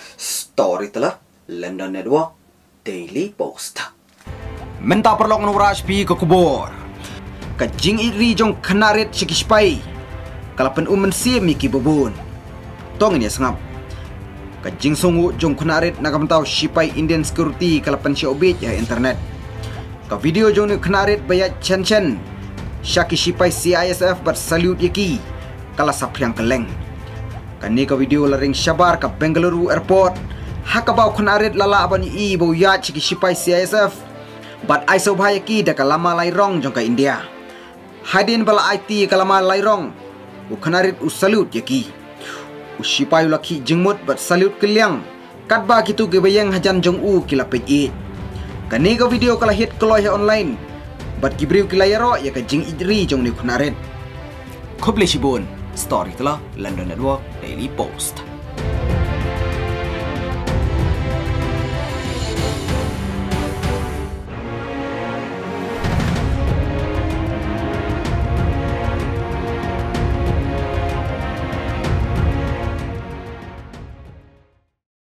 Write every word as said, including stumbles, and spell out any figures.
Story telah London Network Daily Post. Menta perlok nuraj pi ke kubur. Kajing iri jong kenarit sikispai. Kalapan umen si miki bubun. Tong ini sengap. Kajing songu jong kenarit nakamtau sipai Indian security kalapan si obit ya internet. Ka video jong ni kenarit bayat chen chen. Syaki sipai C I S F bersalut yaki. Kala sapriang keleng. Kani ka video laring Shabar ka Bengaluru Airport. Hakabau kenarit lala abani i bau yat siki sipai C I S F. Bat ai so bhai ki da kalama lairong jong ka India. Hadin bala I T kalama lairong. U kenarit u salut yaki. U sipai laki jengmut bat salut keliang. Katba kitu ke bayang hajan jong u kila pej. Kani ka video kala hit keloy online. Bat kibriu kila yaro ya ka jing idri jong ni kenarit. Khoble sibun. Story telah London Network Daily Post.